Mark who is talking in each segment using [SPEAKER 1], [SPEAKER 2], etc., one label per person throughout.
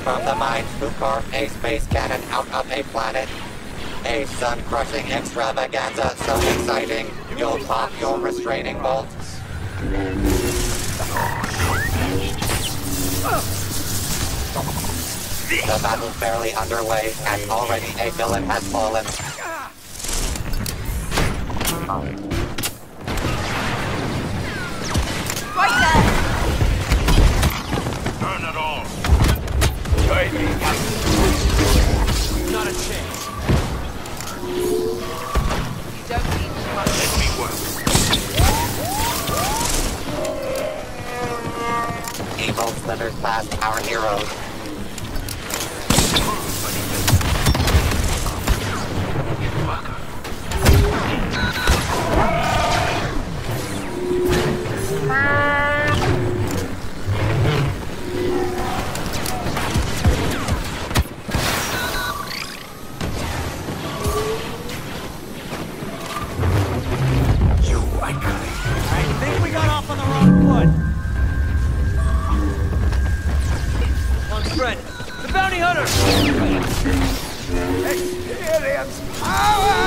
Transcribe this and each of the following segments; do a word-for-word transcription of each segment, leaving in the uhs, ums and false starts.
[SPEAKER 1] from the minds who carved a space cannon out of a planet. A sun-crushing extravaganza so exciting, you'll pop your restraining bolts. The battle's barely underway, and already a villain has fallen.
[SPEAKER 2] Right there!
[SPEAKER 3] Turn it on!
[SPEAKER 4] Not a chance.
[SPEAKER 2] You don't need much.
[SPEAKER 3] Let me work.
[SPEAKER 1] Evil slithers past our heroes.
[SPEAKER 4] I think we got off on the wrong foot. On Fred, the bounty hunter!
[SPEAKER 3] Experience power!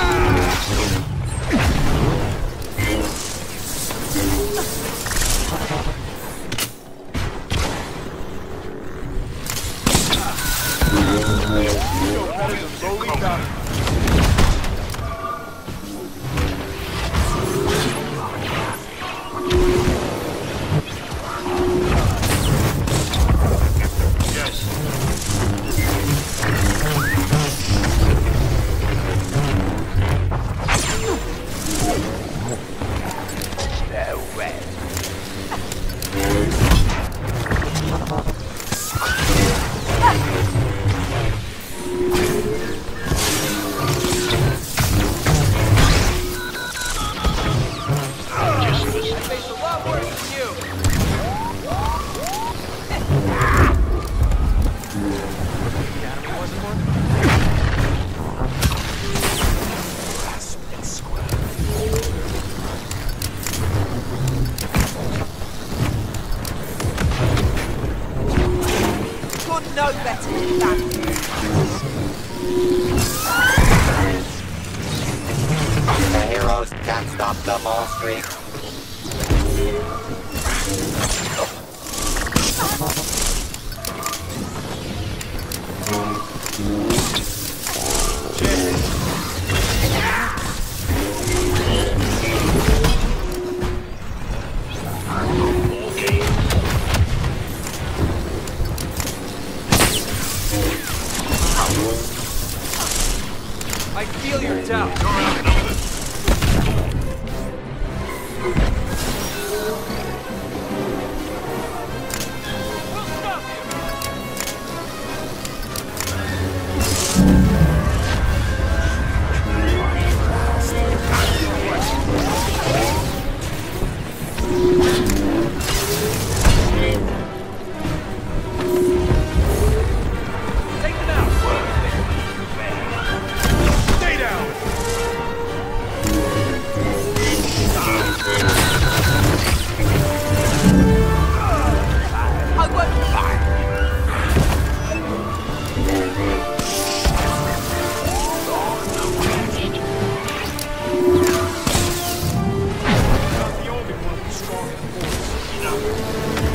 [SPEAKER 2] No better than that.
[SPEAKER 1] The heroes can't stop the ball streak.
[SPEAKER 4] I feel your doubt.
[SPEAKER 3] You're outnumbered.
[SPEAKER 4] We'll stop you! Take them out!
[SPEAKER 3] Stay down!
[SPEAKER 2] I won't fight.
[SPEAKER 3] Not the only one with strong force.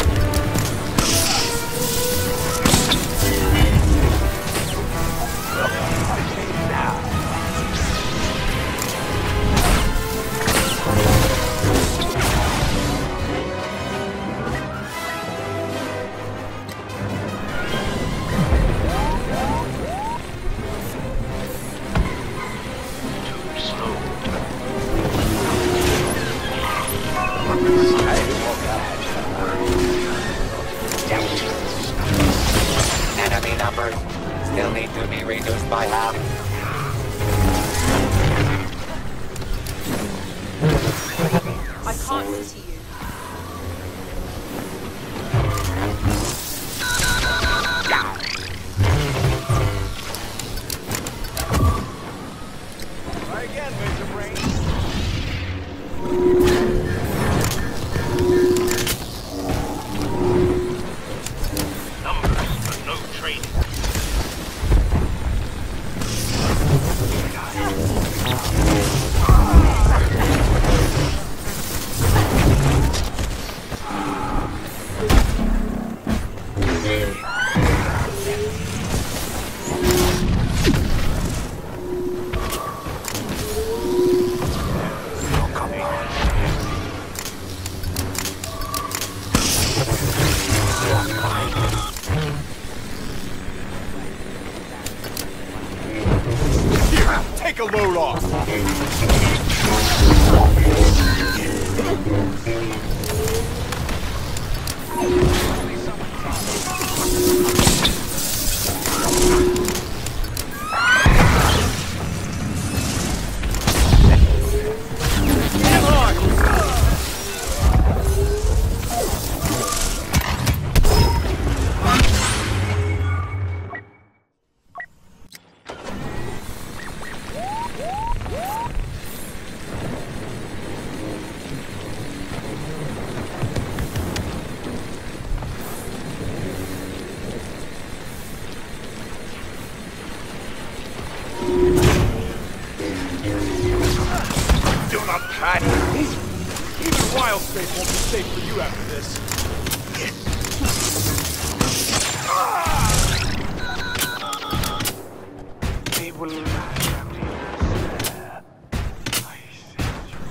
[SPEAKER 1] Enemy numbers still need to be reduced by half.
[SPEAKER 2] I can't see you.
[SPEAKER 3] Try again, Major Brain. Numbers, but no training. Wild space won't be safe for you after this. They will laugh at me. I sent you.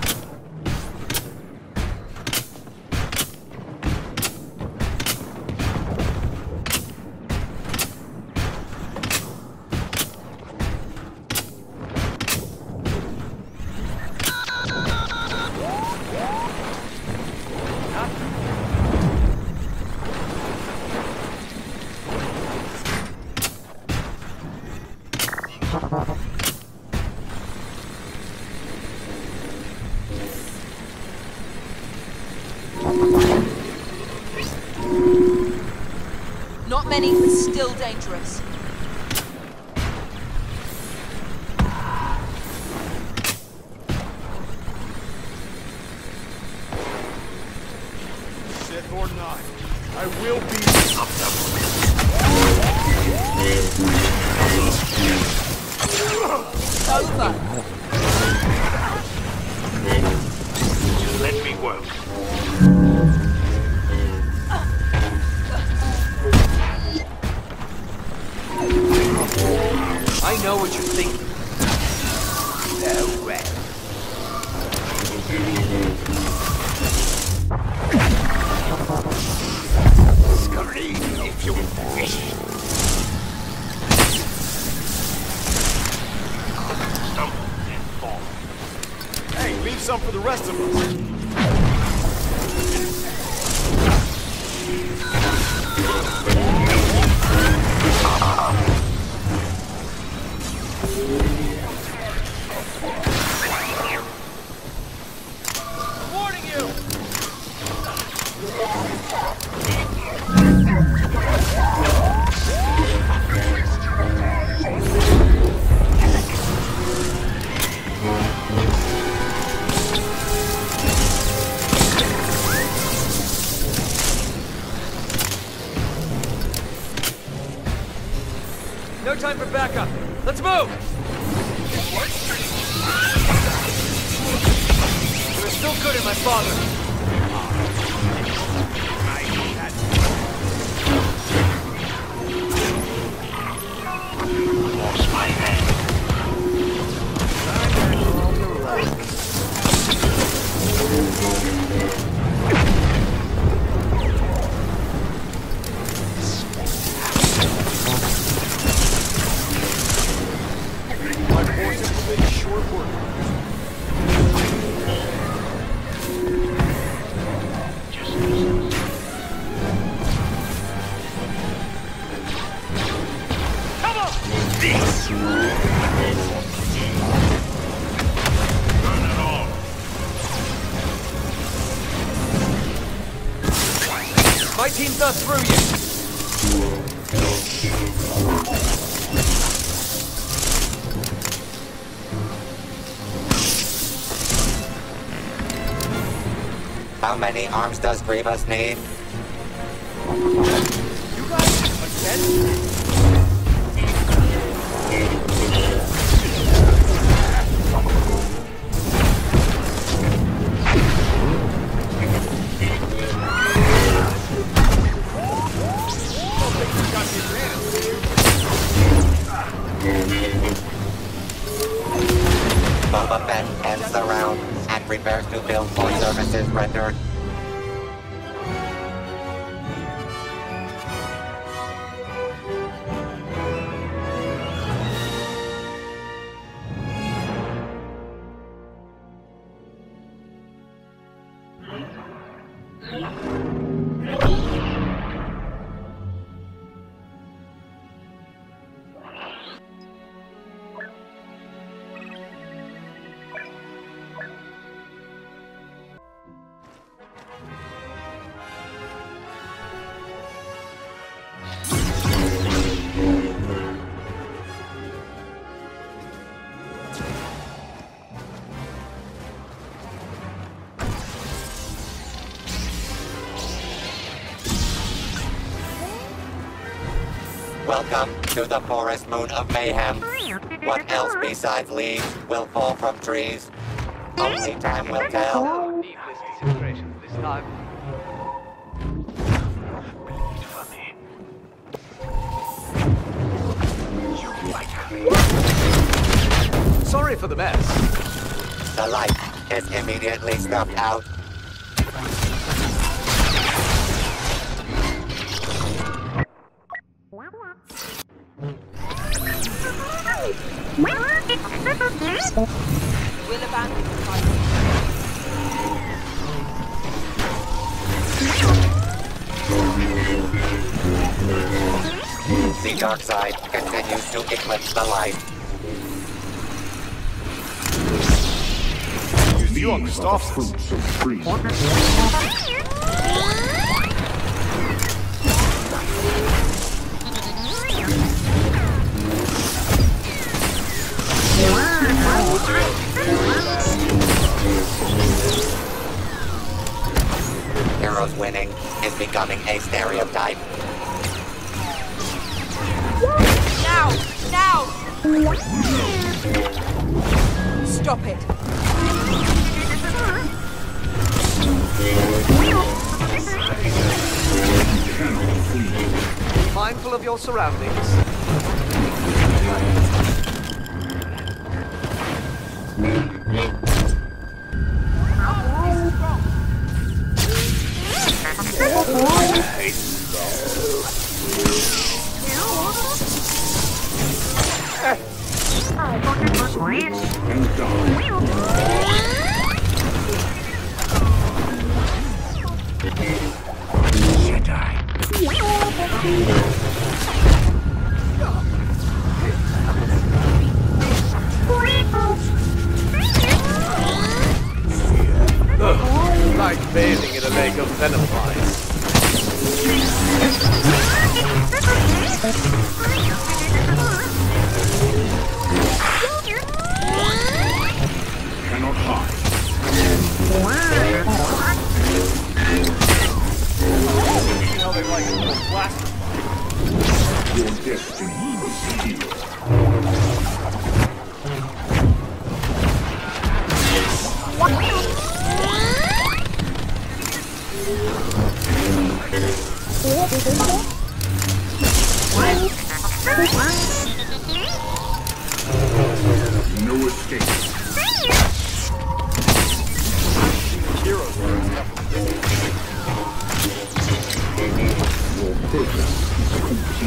[SPEAKER 2] Not many, but still dangerous.
[SPEAKER 3] Sith or not, I will be.
[SPEAKER 2] It's over.
[SPEAKER 3] Let me work.
[SPEAKER 4] I know what you're thinking. No way. Scream if you wish.
[SPEAKER 3] Hey, leave some for the rest of us.
[SPEAKER 4] Warning you! No time for backup. Let's move! You're still good at my father.
[SPEAKER 3] Lost my head. My forces will make short work.
[SPEAKER 4] Come on!
[SPEAKER 3] This! Burn it all!
[SPEAKER 4] My team's not through yet.
[SPEAKER 1] How many arms does Grievous need?
[SPEAKER 4] You guys again?
[SPEAKER 1] Boba Fett ends the round and prepares to bill for services rendered. Welcome to the forest moon of mayhem. What else besides leaves will fall from trees? Only time will tell.
[SPEAKER 3] Needless to
[SPEAKER 4] decorations this time.
[SPEAKER 3] Bleed for me. You fighter.
[SPEAKER 4] Sorry for the mess.
[SPEAKER 1] The light is immediately snuffed out.
[SPEAKER 2] We'll abandon the fight.
[SPEAKER 1] The dark side continues to eclipse the light.
[SPEAKER 5] You are Christophsis.
[SPEAKER 1] Heroes winning is becoming a stereotype.
[SPEAKER 2] Now! Now! Stop it!
[SPEAKER 4] Mindful of your surroundings. Ugh, like bathing in a lake of venom flies.
[SPEAKER 5] Cannot hide.
[SPEAKER 4] How they like it more plastic.
[SPEAKER 5] Your destiny is sealed. No escape.
[SPEAKER 4] Heroes are
[SPEAKER 5] Your purpose is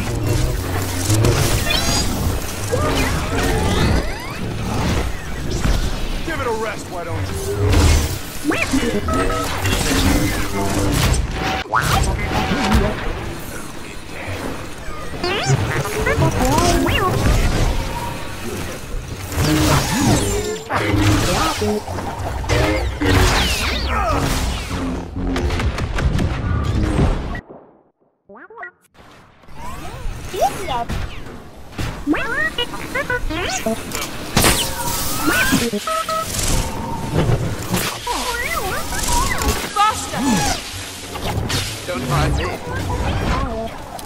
[SPEAKER 5] complete.
[SPEAKER 4] Give it a rest, why don't you?
[SPEAKER 2] Faster!
[SPEAKER 4] Don't mind me.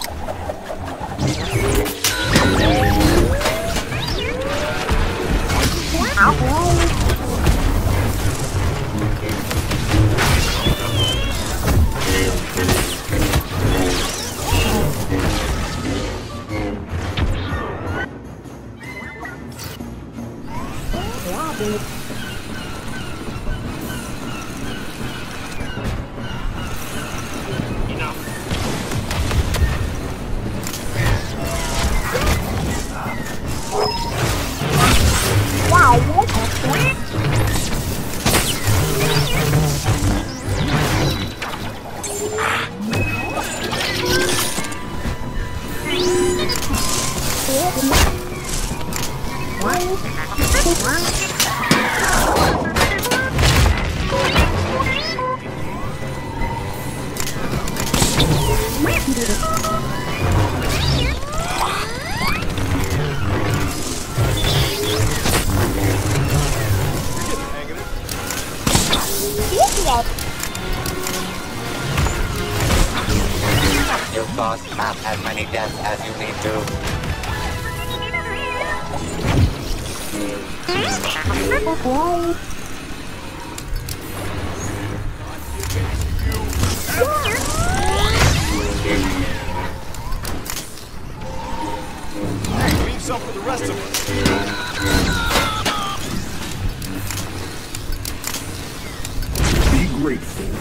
[SPEAKER 1] You caused half as many deaths as you need to.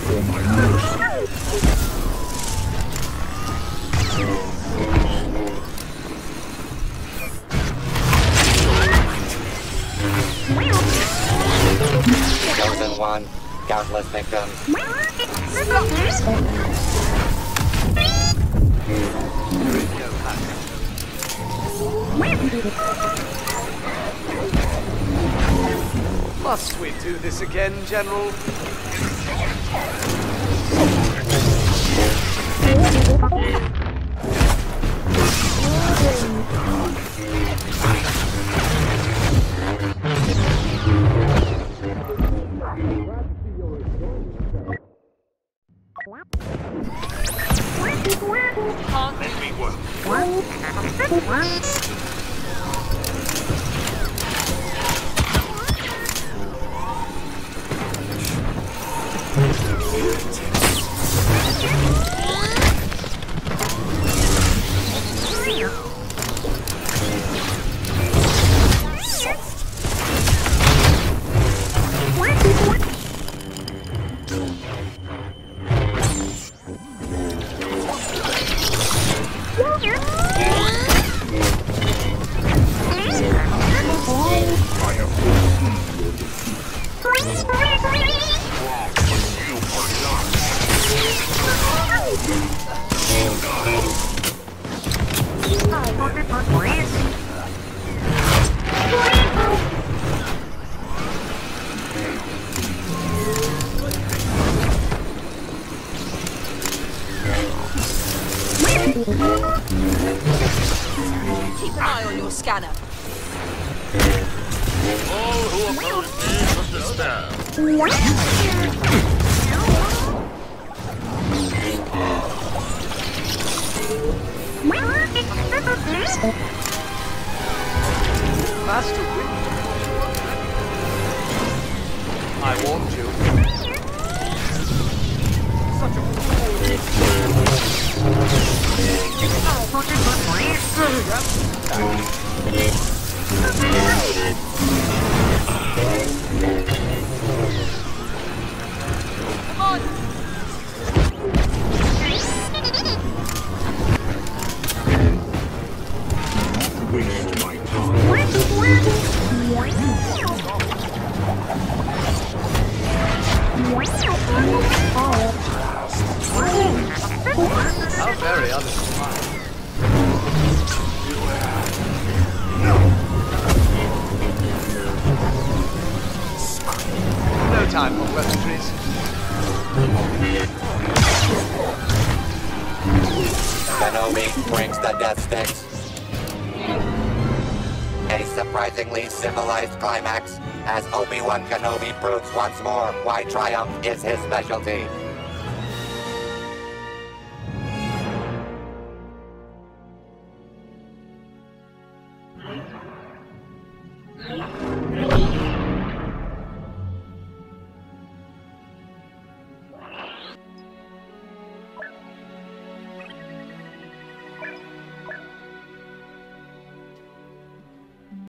[SPEAKER 5] for my mercy.
[SPEAKER 1] Chosen one, countless victims.
[SPEAKER 4] Must we do this again, General?
[SPEAKER 3] Let me work.
[SPEAKER 2] Keep an eye on your scanner.
[SPEAKER 3] All who oppose me must despair.
[SPEAKER 4] Master Wind. I warned you. Such a
[SPEAKER 2] Come on!
[SPEAKER 5] Waste my time.
[SPEAKER 4] How very unexpected. No time for pleasantries.
[SPEAKER 1] Kenobi brings the death sticks. A surprisingly civilized climax, as Obi-Wan Kenobi proves once more why triumph is his specialty.